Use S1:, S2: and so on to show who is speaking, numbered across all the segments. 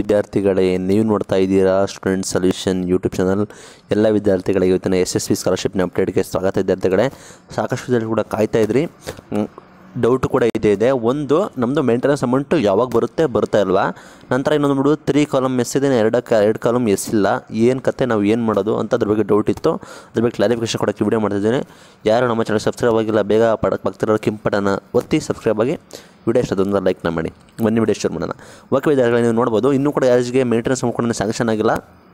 S1: ವಿದ್ಯಾರ್ಥಿಗಳೇ, ನೀವು ನೋಡ್ತಾ ಇದ್ದೀರಾ ಸ್ಟೂಡೆಂಟ್ ಸೊಲ್ಯೂಷನ್ ಯೂಟ್ಯೂಬ್ ಚಾನಲ್. ಎಲ್ಲ ವಿದ್ಯಾರ್ಥಿಗಳಿಗೆ ಇವತ್ತಿನ SSV ಸ್ಕಾಲರ್ಶಿಪ್ನ ಅಪ್ಡೇಟ್ಗೆ ಸ್ವಾಗತ. ವಿದ್ಯಾರ್ಥಿಗಳೇ, ಸಾಕಷ್ಟು ವಿದ್ಯಾರ್ಥಿಗಳು ಕೂಡ ಕಾಯ್ತಾ ಇದ್ರಿ, ಡೌಟ್ ಕೂಡ ಇದೆ. ಒಂದು, ನಮ್ಮದು ಮೇಂಟೆನೆನ್ಸ್ ಅಮೌಂಟು ಯಾವಾಗ ಬರ್ತಾ ಇಲ್ವಾ. ನಂತರ ಇನ್ನೊಂದು ಬಿಡು 3 ಕಾಲಮ್ ಎಸ್ ಇದೆ, 2 ಕಾಲಮ್ ಎಸ್ ಇಲ್ಲ. ಏನು ಕತೆ, ನಾವು ಏನು ಮಾಡೋದು ಅಂತ ಅದ್ರ ಬಗ್ಗೆ ಡೌಟ್ ಇತ್ತು. ಅದ್ರ ಬಗ್ಗೆ ಕ್ಲಾರಿಫಿಕೇಷನ್ ಕೊಡೋಕ್ಕೆ ವಿಡಿಯೋ ಮಾಡ್ತಿದ್ದೀನಿ. ಯಾರು ನಮ್ಮ ಚಾನಲ್ ಸಬ್ಸ್ಕ್ರೈಬ್ ಆಗಿಲ್ಲ, ಬೇಗ ಪಕ್ಕದಲ್ಲಿರೋ ಕೆಂಪು ಬಟನ್ ಒತ್ತಿ ಸಬ್ಸ್ಕ್ರೈಬ್ ಆಗಿ. ವಿಡಿಯೋ ಇಷ್ಟೊಂದು ಲೈಕ್ನ ಮಾಡಿ. ಬನ್ನಿ ವಿಡಿಯೋ ಶೇರ್ ಮಾಡೋಣ. ಓಕೆ ವಿದ್ಯಾರ್ಥಿಗಳು, ನೀವು ನೋಡ್ಬೋದು ಇನ್ನೂ ಕೂಡ ಯಾರಿಗೆ ಮೇಂಟೆನೆನ್ಸ್ ಅಮೌಂಟ್ ಸ್ಯಾಂಕ್ಷನ್ ಆಗಿಲ್ಲ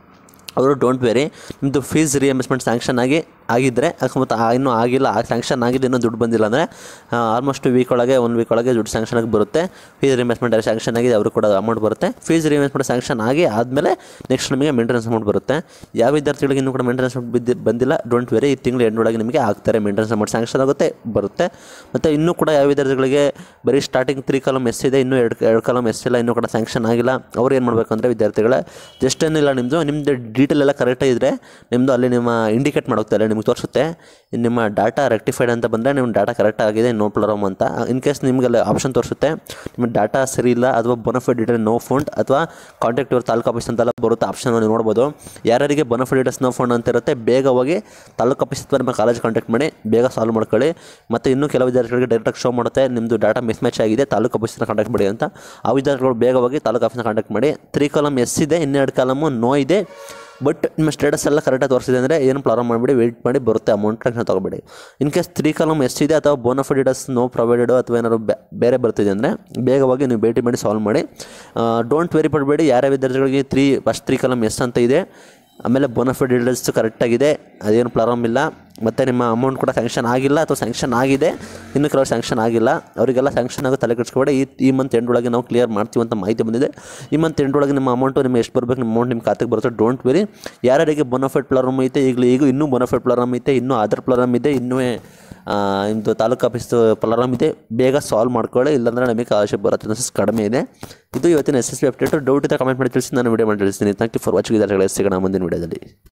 S1: ಅವರು ಡೋಂಟ್ ವೆರಿ. ನಿಮ್ಮದು ಫೀಸ್ ರಿಯಂಬರ್ಸ್ಮೆಂಟ್ ಸ್ಯಾಂಕ್ಷನ್ ಆಗಿದ್ದರೆ, ಅಕಸ್ಮಾತ್ ಇನ್ನೂ ಆಗಿಲ್ಲ, ಸ್ಯಾಂಕ್ಷನ್ ಆಗಿದೆ, ಇನ್ನೂ ದುಡ್ಡು ಬಂದಿಲ್ಲ ಅಂದರೆ ಆಲ್ಮೋಸ್ಟ್ 1 ವೀಕ್ ಒಳಗೆ ದುಡ್ಡು ಸ್ಯಾಂಕ್ಷನ್ ಆಗಿ ಬರುತ್ತೆ. ಫೀಸ್ ರಿಯಂಬರ್ಸ್ಮೆಂಟ್ ಸ್ಯಾಂಕ್ಷನ್ ಆಗಿದೆ, ಅವರು ಕೂಡ ಅಮೌಂಟ್ ಬರುತ್ತೆ. ಫೀಸ್ ರಿಯಂಬರ್ಸ್ಮೆಂಟ್ ಸ್ಯಾಂಕ್ಷನ್ ಆದಮೇಲೆ ನೆಕ್ಸ್ಟ್ ನಿಮಗೆ ಮೇಂಟೆನೆನ್ಸ್ ಅಮೌಂಟ್ ಬರುತ್ತೆ. ಯಾವ ವಿದ್ಯಾರ್ಥಿಗಳಿಗೆ ಇನ್ನೂ ಕೂಡ ಮೇಂಟೆನೆನ್ಸ್ ಅಮೌಂಟ್ ಬಂದಿಲ್ಲ, ಡೋಂಟ್ ವೆರಿ, ಈ ತಿಂಗಳು ಎಂಡೊಳಗೆ ನಿಮಗೆ ಆಗ್ತಾರೆ ಮೇಂಟೆನೆನ್ಸ್ ಅಮೌಂಟ್ ಸ್ಯಾಂಕ್ಷನ್ ಆಗುತ್ತೆ, ಬರುತ್ತೆ. ಮತ್ತು ಇನ್ನೂ ಕೂಡ ಯಾವ ವಿದ್ಯಾರ್ಥಿಗಳಿಗೆ ಬರೀ ಸ್ಟಾರ್ಟಿಂಗ್ 3 ಕಾಲಮ್ ಎಸ್ ಇದೆ, ಇನ್ನೂ 2 ಕಾಲಮ್ ಎಸ್ ಇಲ್ಲ, ಇನ್ನೂ ಕೂಡ ಸ್ಯಾಂಕ್ಷನ್ ಆಗಿಲ್ಲ, ಅವ್ರು ಏನು ಮಾಡಬೇಕಂದ್ರೆ ವಿದ್ಯಾರ್ಥಿಗಳೇ, ಜಸ್ಟ್ ಏನಿಲ್ಲ, ನಿಮ್ಮದು ಡೀಟೇಲ್ ಎಲ್ಲ ಕರೆಕ್ಟ್ ಇದ್ದರೆ ನಿಮ್ಮದು ಅಲ್ಲಿ ನಿಮ್ಮ ಇಂಡಿಕೇಟ್ ಮಾಡೋಗ್ತಾರೆ, ನಿಮ್ಗೆ ತೋರಿಸುತ್ತೆ ನಿಮ್ಮ ಡಾಟಾ ರೆಕ್ಟಿಫೈಡ್ ಅಂತ ಬಂದರೆ ನಿಮ್ಮ ಡಾಟಾ ಕರೆಕ್ಟ್ ಆಗಿದೆ, ನೋ ಪ್ರಾಬ್ಲಮ್ ಅಂತ. ಇನ್ ಕೇಸ್ ನಿಮಗೆಲ್ಲ ಆಪ್ಷನ್ ತೋರಿಸುತ್ತೆ ನಿಮ್ಮ ಡಾಟಾ ಸರಿ ಇಲ್ಲ ಅಥವಾ ಬೋನಫೈಡ್ ಡೀಟೇಲ್ ನೋ ಫೌಂಡ್ ಅಥವಾ ಕಾಂಟ್ಯಾಕ್ಟ್ ಯುವರ್ ತಾಲೂಕು ಆಫೀಸ್ ಅಂತೆಲ್ಲ ಬರುತ್ತೆ ಆಪ್ಷನ್. ನೀವು ನೋಡ್ಬೋದು. ಯಾರಿಗೆ ಬೋನಫೈಡ್ ಡೀಟೇಲ್ಸ್ ನೋ ಫೌಂಡ್ ಅಂತ ಇರುತ್ತೆ, ಬೇಗ ಹೋಗಿ ತಾಲೂಕು ಆಫೀಸ್ ಅಥವಾ ನಿಮ್ಮ ಕಾಲೇಜ್ ಕಾಂಟ್ಯಾಕ್ಟ್ ಮಾಡಿ ಬೇಗ ಸಾಲ್ವ್ ಮಾಡ್ಕೊಳ್ಳಿ. ಮತ್ತು ಇನ್ನೂ ಕೆಲವು ವಿದ್ಯಾರ್ಥಿಗಳಿಗೆ ಡೈರೆಕ್ಟಾಗಿ ಶೋ ಮಾಡುತ್ತೆ ನಿಮ್ಮದು ಡಾಟಾ ಮಿಸ್ ಮ್ಯಾಚ್ ಆಗಿದೆ, ತಾಲೂಕು ಆಫೀಸ್ನ ಕಾಂಟ್ಯಾಕ್ಟ್ ಮಾಡಿ ಅಂತ. ಆ ವಿದ್ಯಾರ್ಥಿಗಳು ಬೇಗ ಹೋಗಿ ತಾಲೂಕು ಆಫೀಸ್ನ ಕಾಂಟ್ಯಾಕ್ಟ್ ಮಾಡಿ. 3 ಕಾಲಮ್ ಎಸ್ ಇದೆ, 2 ಕಾಲಮು ನೋ ಇದೆ, ಬಟ್ ನಿಮ್ಮ ಸ್ಟೇಟಸ್ ಎಲ್ಲ ಕರೆಕ್ಟಾಗಿ ತೋರಿಸಿದೆ ಅಂದರೆ ಏನು ಪ್ರಾಬ್ಲಮ್ ಮಾಡಿಬಿಡಿ, ವೆಯ್ಟ್ ಮಾಡಿ, ಬರುತ್ತೆ ಅಮೌಂಟ್, ಟೆನ್ಷನ್ ತೊಗೊಬೇಡಿ. ಇನ್ ಕೇಸ್ 3 ಕಾಲಮ್ ಎಸ್ ಇದೆ ಅಥವಾ ಬೋನಫೈಡ್ ಡೀಟೇಲ್ಸ್ ನೋ ಪ್ರೊವೈಡೆಡು ಅಥವಾ ಏನಾದ್ರು ಬೇರೆ ಬರ್ತಿದೆ ಅಂದರೆ ಬೇಗವಾಗಿ ನೀವು ಭೇಟಿ ಮಾಡಿ ಸಾಲ್ವ್ ಮಾಡಿ. Don't very ಪಡಬೇಡಿ. ಯಾರ್ಯಾವ ವಿದ್ಯಾರ್ಥಿಗಳಿಗೆ 3 ಕಾಲಮ್ ಎಸ್ ಅಂತ ಇದೆ, ಆಮೇಲೆ ಬೋನಫೈಡ್ ಡೀಟೇಲ್ಸ್ ಕರೆಕ್ಟಾಗಿದೆ, ಅದೇನು ಪ್ರಾಬ್ಲಮ್ ಇಲ್ಲ. ಮತ್ತು ನಿಮ್ಮ ಅಮೌಂಟ್ ಕೂಡ ಸ್ಯಾಂಕ್ಷನ್ ಆಗಿಲ್ಲ ಅಥವಾ ಸ್ಯಾಂಕ್ಷನ್ ಆಗಿದೆ, ಇನ್ನೂ ಕೆಲವರು ಸ್ಯಾಂಕ್ಷನ್ ಆಗಿಲ್ಲ, ಅವರಿಗೆಲ್ಲ ಸ್ಯಾಂಕ್ಷನ್ ಆಗೋ ತಲೆ ಕೆಡಿಸ್ಕೊಬೇಡಿ. ಈ ಮಂತ್ ಎಂಡ್ ಒಳಗೆ ನಾವು ಕ್ಲಿಯರ್ ಮಾಡ್ತೀವಿ ಅಂತ ಮಾಹಿತಿ ಬಂದಿದೆ. ಈ ಮಂತ್ ಎಂಡ್ ಒಳಗೆ ನಿಮ್ಮ ಅಮೌಂಟು ನಿಮ್ಗೆ ಎಷ್ಟು ಬರಬೇಕು, ನಿಮ್ಮ ಅಮೌಂಟ್ ನಿಮ್ಮ ಖಾತೆಗೆ ಬರುತ್ತೆ. Don't worry. ಯಾರ್ಯಾರಿಗೆ ಬೋನಫೈಡ್ ಪ್ರಾಬ್ಲಮ್ ಐತೆ, ಈಗ ಇನ್ನೂ ಬೋನಫೈಡ್ ಪ್ರಾಬ್ಲಮ್ ಐತೆ, ಇನ್ನೂ ಆಧಾರ್ ಪ್ರಾಬ್ಲಮ್ ಇದೆ, ಇನ್ನೂ ನಿಮ್ಮದು ತಾಲೂಕು ಆಫೀಸ್ ಪ್ರಾಬ್ಲಮ್ ಇದೆ, ಬೇಗ ಸಾಲ್ವ್ ಮಾಡ್ಕೊಳ್ಳಿ, ಇಲ್ಲಾಂದರೆ ನಮಗೆ ಸ್ಕಾಲರ್ಶಿಪ್ ಬರೋ ಚಾನ್ಸಸ್ ಕಡಿಮೆ ಇದೆ. ಇದು ಇವತ್ತಿನ SSV ಅಪ್ಡೇಟು. ಡೌಟ್ ಇದೆ ಕಮೆಂಟ್ ಮಾಡಿ ತಿಳಿಸಿ, ನಾನು ವಿಡಿಯೋ ಮಾಡಿ ತಿಳಿಸ್ತೀನಿ. Thank you for watching. ಸಿಗೋಣ ಮುಂದಿನ ವಿಡಿಯೋದಲ್ಲಿ.